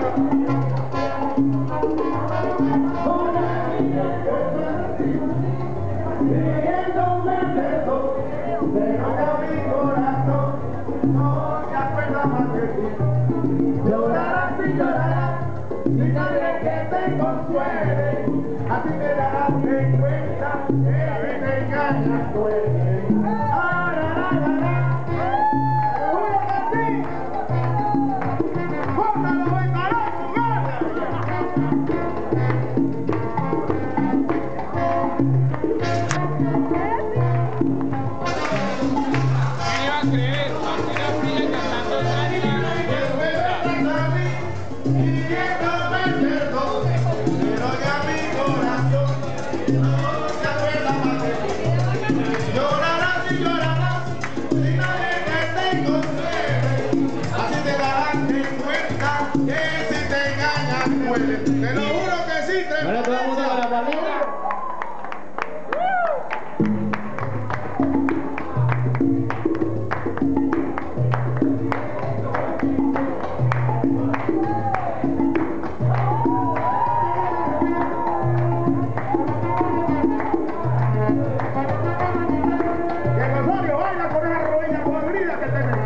Llorarás y llorarás, y nadie que te consuele, así te darás cuenta que te engañas duele. ¡Seguro que sí! ¡Póngalo, vengará, ¿Quién iba a creer? Martina Frilla cantando salsa. Llorarás y llorarás, sin nadie que te consuele, así te darás cuenta que si te engañan duele. Te lo juro que sí, te Ahora todo el mundo con la palmera. Baila con esa rodilla podrida que tenés.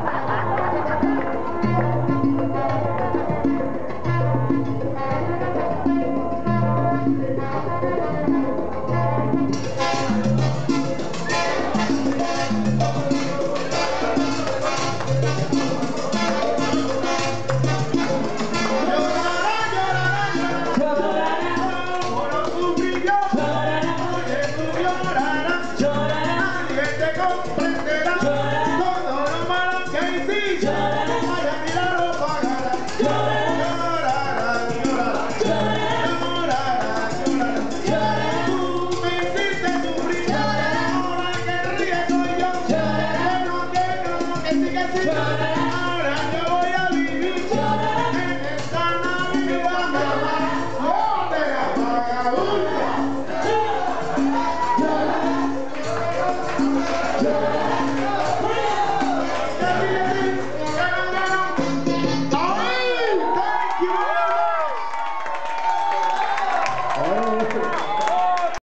Comprenderá todo lo malo que hiciste. Vaya, míralo, pagará. Llorará, llorará, llorará. Tú me hiciste sufrir. Ahora que ríe soy yo. Que sigue sin llorar. Ahora yo voy a vivir en esta Navidad. ¡Joder, vagabundo!